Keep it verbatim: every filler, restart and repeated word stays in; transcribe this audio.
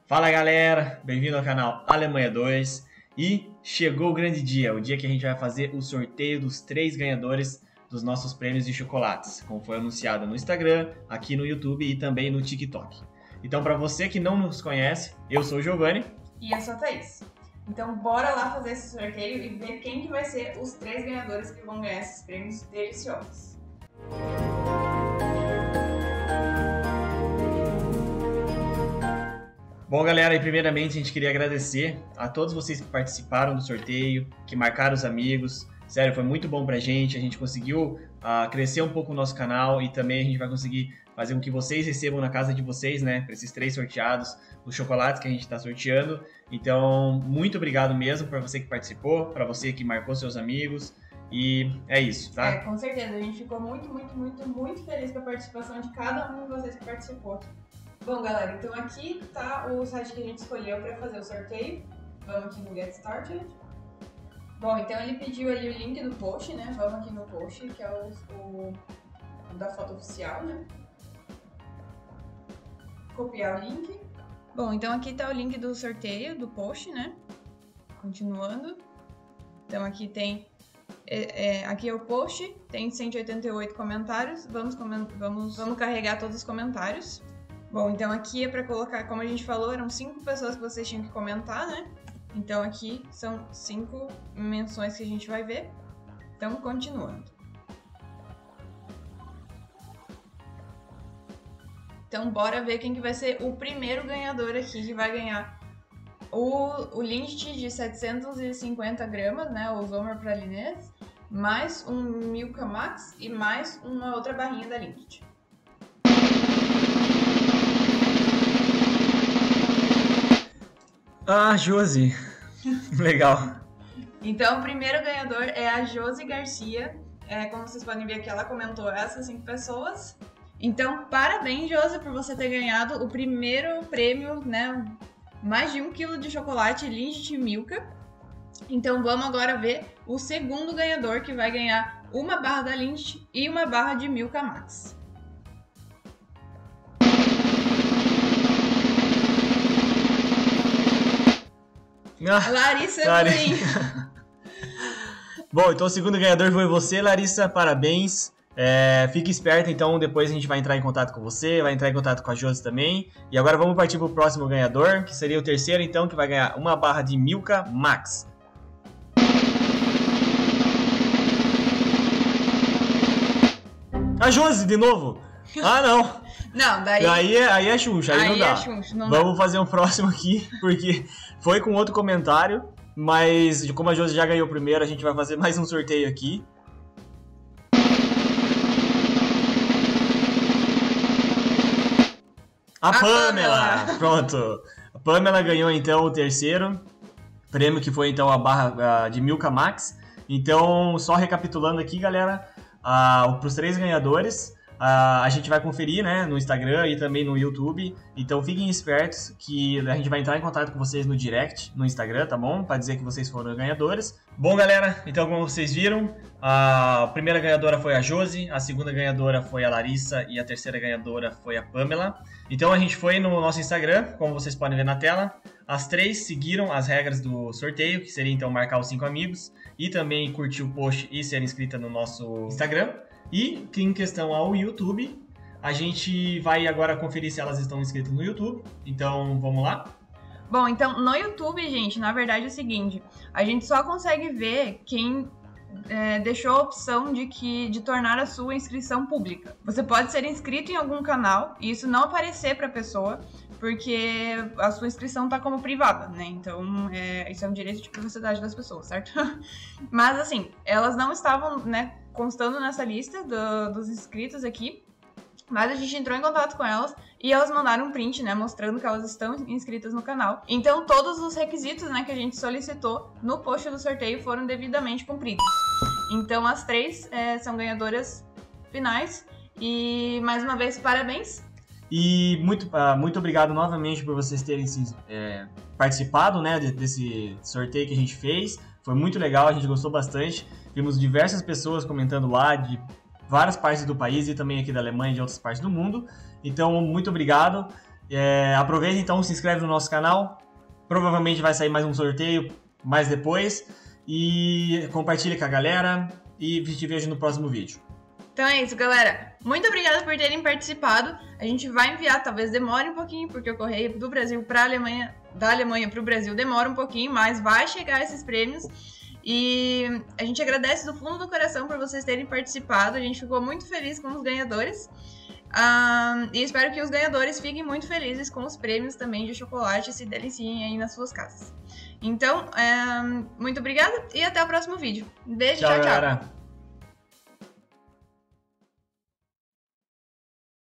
Fala galera, bem-vindo ao canal Alemanha dois e chegou o grande dia, o dia que a gente vai fazer o sorteio dos três ganhadores dos nossos prêmios de chocolates, como foi anunciado no Instagram, aqui no YouTube e também no TikTok. Então para você que não nos conhece, eu sou o Giovanni. E eu sou a Thaís. Então bora lá fazer esse sorteio e ver quem que vai ser os três ganhadores que vão ganhar esses prêmios deliciosos. Bom galera, e primeiramente a gente queria agradecer a todos vocês que participaram do sorteio, que marcaram os amigos. Sério, foi muito bom pra gente, a gente conseguiu uh, crescer um pouco o nosso canal e também a gente vai conseguir fazer com que vocês recebam na casa de vocês, né, para esses três sorteados, os chocolates que a gente está sorteando. Então, muito obrigado mesmo para você que participou, para você que marcou seus amigos. E é isso, tá? É, com certeza, a gente ficou muito, muito, muito, muito feliz com a participação de cada um de vocês que participou. Bom, galera, então aqui tá o site que a gente escolheu para fazer o sorteio. Vamos aqui no Get Started. Bom, então ele pediu ali o link do post, né? Vamos aqui no post, que é o, o, o da foto oficial, né? Copiar o link. Bom, então aqui tá o link do sorteio, do post, né? Continuando. Então aqui tem... É, é, aqui é o post, tem cento e oitenta e oito comentários. Vamos, vamos, vamos carregar todos os comentários. Bom, então aqui é para colocar, como a gente falou, eram cinco pessoas que vocês tinham que comentar, né? Então aqui são cinco menções que a gente vai ver. Então, continuando. Então, bora ver quem que vai ser o primeiro ganhador aqui, que vai ganhar o, o Lindt de setecentos e cinquenta gramas, né? O Zomer Pralines, mais um Milka Max e mais uma outra barrinha da Lindt. Ah, Josi. Legal. Então, o primeiro ganhador é a Josi Garcia. É, como vocês podem ver aqui, ela comentou essas cinco pessoas. Então, parabéns, Josi, por você ter ganhado o primeiro prêmio, né? Mais de um quilo de chocolate Lindt Milka. Então, vamos agora ver o segundo ganhador, que vai ganhar uma barra da Lindt e uma barra de Milka Max. Ah, Larissa Larissa. Bom, então o segundo ganhador foi você, Larissa, parabéns. É, fique esperta, então depois a gente vai entrar em contato com você, vai entrar em contato com a Josi também. E agora vamos partir para o próximo ganhador, que seria o terceiro, então, que vai ganhar uma barra de Milka Max. A Josi, de novo? Ah, não. Não, daí... Aí é, aí é Xuxa, aí, aí não dá. É Xuxa, não Vamos dá. fazer um próximo aqui, porque foi com outro comentário, mas como a Josi já ganhou o primeiro, a gente vai fazer mais um sorteio aqui. A, a Pamela. Pamela! Pronto. A Pamela ganhou então o terceiro prêmio, que foi então a barra de Milka Max. Então, só recapitulando aqui, galera, uh, para os três ganhadores... Uh, a gente vai conferir, né, no Instagram e também no YouTube. Então fiquem espertos que a gente vai entrar em contato com vocês no direct, no Instagram, tá bom? Para dizer que vocês foram ganhadores. Bom, galera, então como vocês viram, a primeira ganhadora foi a Josi, a segunda ganhadora foi a Larissa e a terceira ganhadora foi a Pamela. Então a gente foi no nosso Instagram, como vocês podem ver na tela. As três seguiram as regras do sorteio, que seria então marcar os cinco amigos e também curtir o post e ser inscrita no nosso Instagram. E em questão ao YouTube, a gente vai agora conferir se elas estão inscritas no YouTube. Então, vamos lá? Bom, então, no YouTube, gente, na verdade é o seguinte. A gente só consegue ver quem é, deixou a opção de, que, de tornar a sua inscrição pública. Você pode ser inscrito em algum canal e isso não aparecer para a pessoa, porque a sua inscrição tá como privada, né? Então, é, isso é um direito de privacidade das pessoas, certo? Mas, assim, elas não estavam, né, constando nessa lista do, dos inscritos aqui, mas a gente entrou em contato com elas e elas mandaram um print, né, mostrando que elas estão inscritas no canal. Então, todos os requisitos, né, que a gente solicitou no post do sorteio foram devidamente cumpridos. Então, as três é, são ganhadoras finais e, mais uma vez, parabéns! E muito, uh, muito obrigado novamente por vocês terem é, participado, né, desse sorteio que a gente fez. Foi muito legal, a gente gostou bastante. Vimos diversas pessoas comentando lá de várias partes do país e também aqui da Alemanha e de outras partes do mundo. Então, muito obrigado. É, aproveita então, se inscreve no nosso canal. Provavelmente vai sair mais um sorteio mais depois. E compartilha com a galera. E te vejo no próximo vídeo. Então é isso, galera. Muito obrigada por terem participado. A gente vai enviar, talvez demore um pouquinho, porque o correio do Brasil para a Alemanha, da Alemanha para o Brasil demora um pouquinho, mas vai chegar esses prêmios. E a gente agradece do fundo do coração por vocês terem participado. A gente ficou muito feliz com os ganhadores. Um, e espero que os ganhadores fiquem muito felizes com os prêmios também de chocolate e se deliciem aí nas suas casas. Então, um, muito obrigada e até o próximo vídeo. Beijo, tchau, tchau. Tchau, galera.